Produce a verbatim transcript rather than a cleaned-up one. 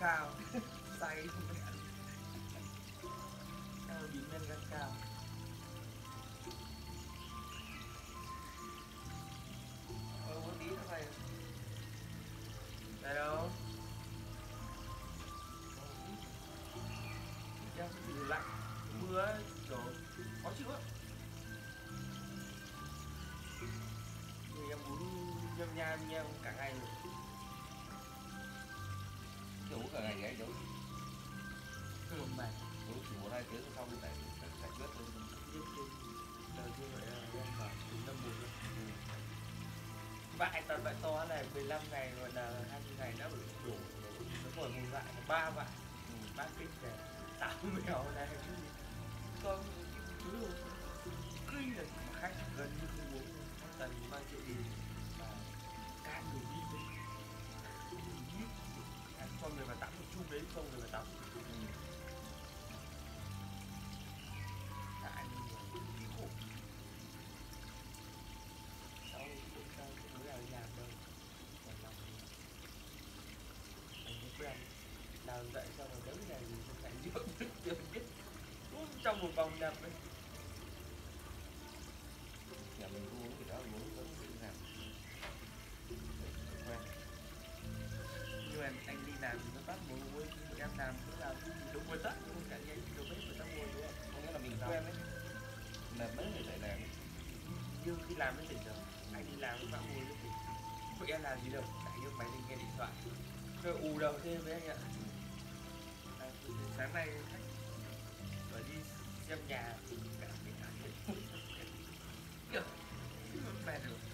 cao say không mẹ sao bị men gan cao. Ờ có tí nó này đây đâu em bị lạnh mưa ấy, kiểu khó chịu á. Thì em muốn nhâm nham nham cả ngày rồi. Chứ uống cả ngày vậy đúng. Cứ một ngày. Uống chỉ một hai tiếng xong thì phải phải giải quyết thôi. Biết chứ. Đời như vậy là em vào đến năm một rồi. Vại toàn vại to này mười lăm ngày rồi là hai mươi ngày đã bị đổ. Nó ngồi một vại ba vại. Ừ, ba kinh này. Tám mèo này chứ. Con chú rồi. Kinh là khách gần như không uống. Tần ba triệu đi. Và can người đi đấy. Cho người vào tắm một chung đấy, xong người vào tắm. Tại mình đi khổ. Sau cũng sao cũng mới là làm đâu. Còn làm mình mới quen. Làm dậy xong rồi đống này thì không phải dưỡng thức chưa biết. Cũng trong một vòng đập ấy. Nhà mình uống thì đó uống vẫn tự làm. Quen. Nhưng mà anh đi làm nó bắt một mối một em làm cũng làm đúng một tất không cả nhanh đâu biết người ta mua đúng không? Có nghĩa là mình quen đấy. Là mấy người lại làm. Nhưng khi làm mới tỉnh được. Anh đi làm cũng bạn mua mới tỉnh. Vậy em làm gì đâu, tại như máy lên nghe điện thoại. Rồi ù đầu thêm với anh ạ. À, sáng nay khách rồi đi xem nhà cả cái cả kiểu mệt rồi.